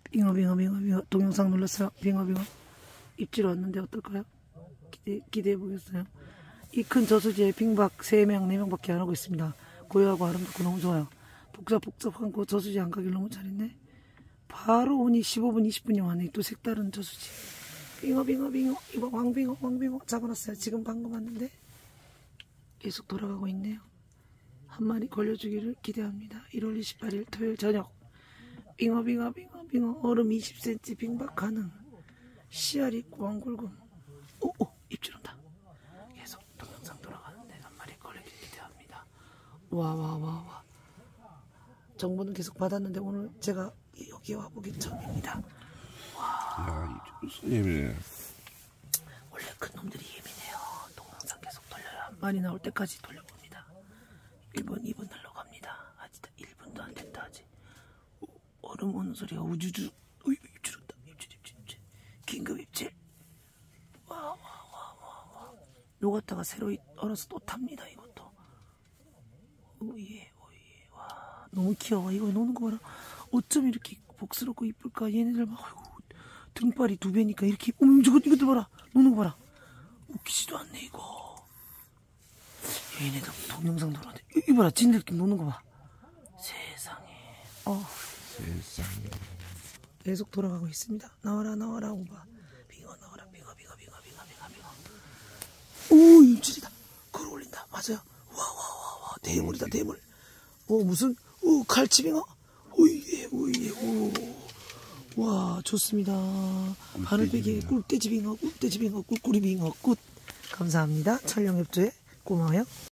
빙어. 동영상 눌렀어요. 빙어. 입질 왔는데 어떨까요? 기대해 보겠어요. 이 큰 저수지에 빙박 3명, 4명밖에 안 하고 있습니다. 고요하고 아름답고 너무 좋아요. 복잡한 곳 저수지 안 가길 너무 잘했네. 바로 오니 15분, 20분이 왔네. 또 색다른 저수지. 빙어. 이거 왕빙어 잡아놨어요. 지금 방금 왔는데 계속 돌아가고 있네요. 한 마리 걸려주기를 기대합니다. 1월 28일 토요일 저녁. 빙어. 얼음 20cm 빙박 가능. 씨알 있고 왕골금. 오, 입질 온다. 계속 동영상 돌아가는데 한 마리 걸리길 기대합니다. 와. 정보는 계속 받았는데 오늘 제가 여기 와보기 처음입니다. 야, 예민해. 원래 큰 놈들이 예민해요. 동영상 계속 돌려요. 한 마리 나올 때까지 돌려봅니다. 1번, 2번 날라갑니다. 아직 1분도 안 됐다 아직. 얼음 오는 소리가 우주주. 입질 온다. 입질. 긴급 입질. 와. 녹았다가 새로 얼어서 또 탑니다. 이것도. 오예. 와, 너무 귀여워. 이거 노는 거 봐라. 어쩜 이렇게 복스럽고 이쁠까? 얘네들 막 아이고, 등발이 2배니까 이렇게. 이것도 봐라. 노는 거 봐라. 웃기지도 않네 이거. 얘네들 동영상 돌아오는데 이거 봐라. 진들끼리 노는 거 봐. 세상에. 세상에. 계속 돌아가고 있습니다. 나와라 오바. 빙어 나와라. 빙어. 오, 입질이다. 걸어올린다. 맞아요. 와. 대물이다. 무슨 갈치빙어. 오예. 와, 좋습니다. 바늘빼기 꿀돼지빙어 꿀꿀이빙어 꿀. 감사합니다. 촬영 협조에 고마워요.